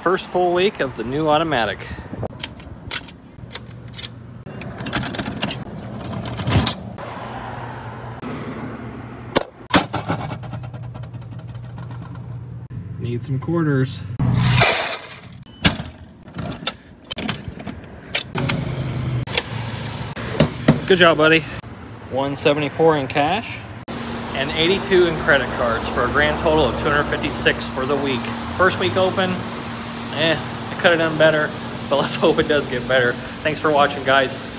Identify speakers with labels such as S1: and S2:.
S1: first full week of the new automatic. Need some quarters. Good job, buddy. $174 in cash and $82 in credit cards for a grand total of $256 for the week. First week open, I could have done better, but let's hope it does get better. Thanks for watching, guys.